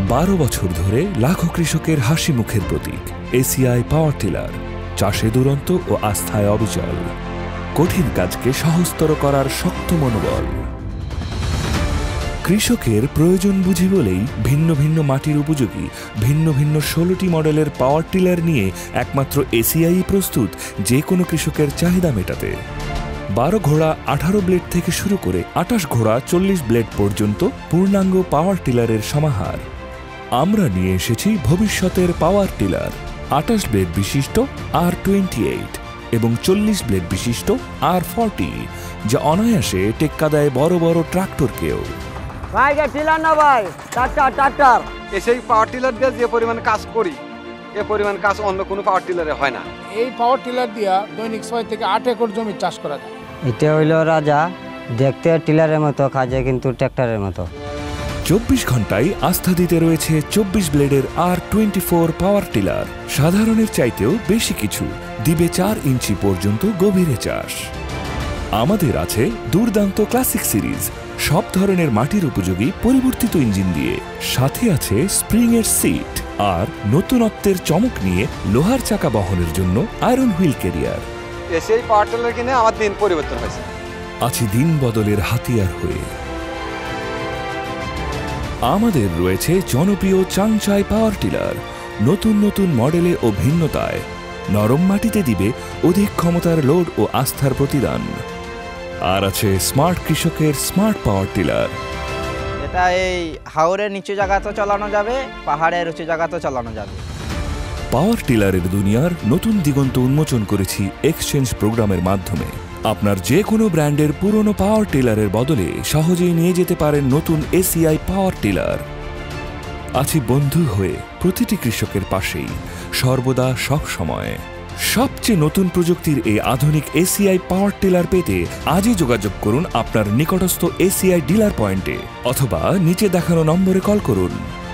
12 বছর ধরে লাখো কৃষকের হাসি মুখের প্রতীক এসিআই পাওয়ার টিলার, চাষে দুরন্ত ও আস্থায় অবিচল, কঠিন কাজকে সহজতর করার শক্ত মনোবল। কৃষকের প্রয়োজন বুঝি বলেই ভিন্ন ভিন্ন মাটির উপযোগী ভিন্ন ভিন্ন 16টি মডেলের পাওয়ার টিলার নিয়ে একমাত্র এসিআই প্রস্তুত যে কোনো কৃষকের চাহিদা মেটাতে। 12 ঘোড়া 18 ব্লেড থেকে শুরু করে 28 ঘোড়া 40 ব্লেড পর্যন্ত পূর্ণাঙ্গ পাওয়ার টিলারের সমাহার। আমরা নিয়ে এসেছি ভবিষ্যতের পাওয়ার টিলার, 28 ব্লেড বিশিষ্ট R28 এবং 40 ব্লেড বিশিষ্ট R40, যা অনায়াসে টেক্কা দেয় বড় বড় ট্রাক্টরকেও। ভাই টিলার না ভাই, ট্রাক্টর। সেই পাওয়ার টিলার দিয়ে যে পরিমাণ কাজ করি এ পরিমাণ কাজ অন্য কোনো পাওয়ার টিলারে হয় না। এই পাওয়ার টিলার দিয়া দৈনিক 6 থেকে 8 একর জমি চাষ করা যায়। এটা হইল রাজা, দেখতে টিলারের মতো, কাজে কিন্তু ট্রাক্টরের মতো। 24 ঘন্টায় আস্থা দিতে রয়েছে 24 ব্লেডের R24 পাওয়ার টিলার। সাধারণের চাইতেও বেশি কিছু, দিবে 4 ইঞ্চি পর্যন্ত গভীরে চাষ। আমাদের আছে দুর্দান্ত ক্লাসিক সিরিজ, সব ধরনের মাটির উপযোগী পরিবর্তিত ইঞ্জিন দিয়ে, সাথে আছে স্প্রিং এর সিট আর নতুনত্বের চমক নিয়ে লোহার চাকা বহনের জন্য আয়রন হুইল ক্যারিয়ার। সেই পাওয়ার টিলার কিনে আমার দিন পরিবর্তন হয়েছে। আছি দিন বদলের হাতিয়ার হয়ে। আমাদের রয়েছে জনপ্রিয় চাংচাই পাওয়ার টিলার, নতুন নতুন মডেলে ও ভিন্নতায়, নরম মাটিতে দিবে অধিক ক্ষমতার লোড ও আস্থার প্রতিদান। আর আছে স্মার্ট কৃষকের স্মার্ট পাওয়ার টিলার। এটা এই হাওরের নিচু জায়গাতেও চালানো যাবে, পাহাড়ের উঁচু জায়গাতেও চালানো যাবে। পাওয়ার টিলারের দুনিয়ার নতুন দিগন্ত উন্মোচন করেছি এক্সচেঞ্জ প্রোগ্রামের মাধ্যমে। আপনার যে কোনো ব্র্যান্ডের পুরনো পাওয়ার টিলারের বদলে সহজেই নিয়ে যেতে পারেন নতুন এসিআই পাওয়ার টিলার। আছি বন্ধু হয়ে প্রতিটি কৃষকের পাশেই, সর্বদা সব সময়। সবচেয়ে নতুন প্রযুক্তির এই আধুনিক এসিআই পাওয়ার টিলার পেতে আজই যোগাযোগ করুন আপনার নিকটস্থ এসিআই ডিলার পয়েন্টে, অথবা নিচে দেখানো নম্বরে কল করুন।